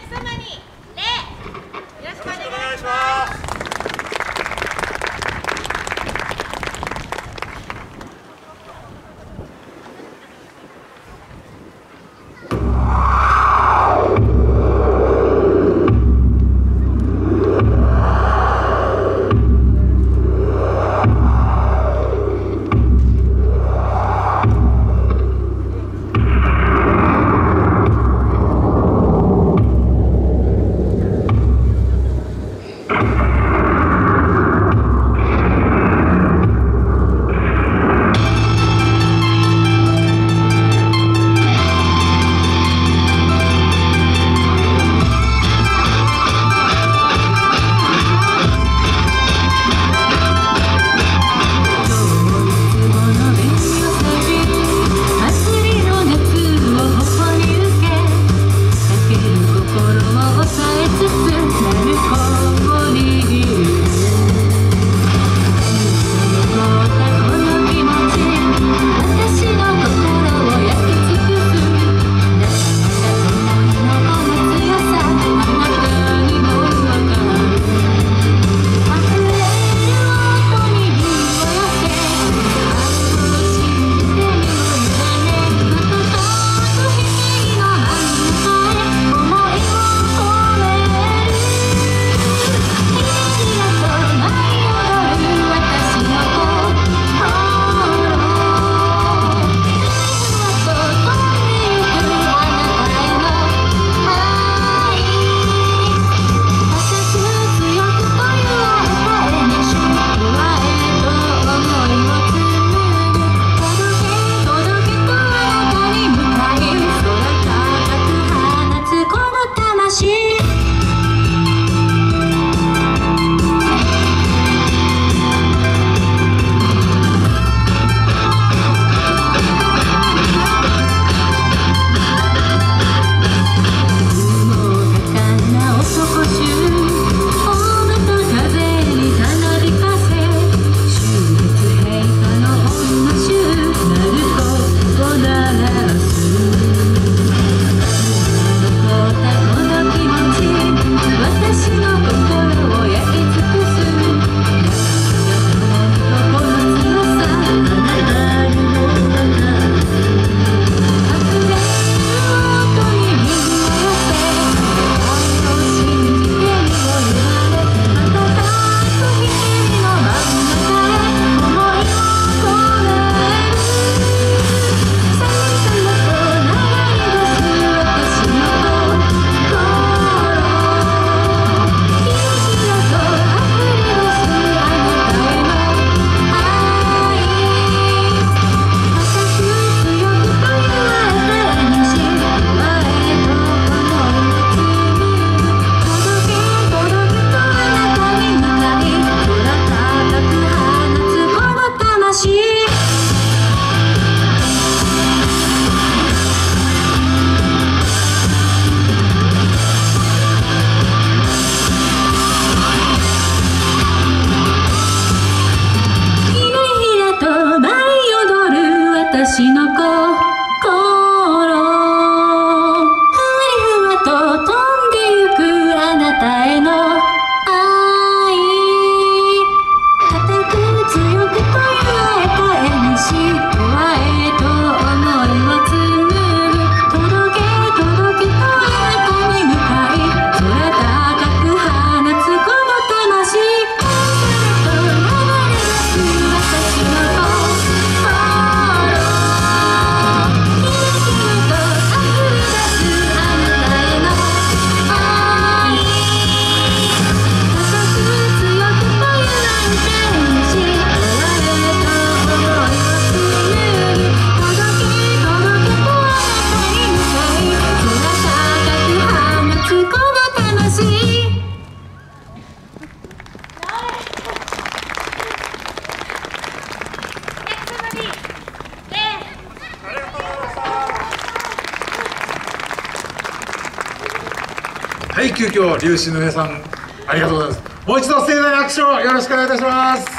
様に礼。よろしくお願いします。 私の心ふわりふわと飛んでゆくあなたへの愛固く強くと言われた絵にし加えと思いを紡ぐ届け届けとあなたに向かい空高く放つこの魂と流れ出す私のはい、急遽龍神の皆さんありがとうございます。もう一度盛大な拍手をよろしくお願いいたします。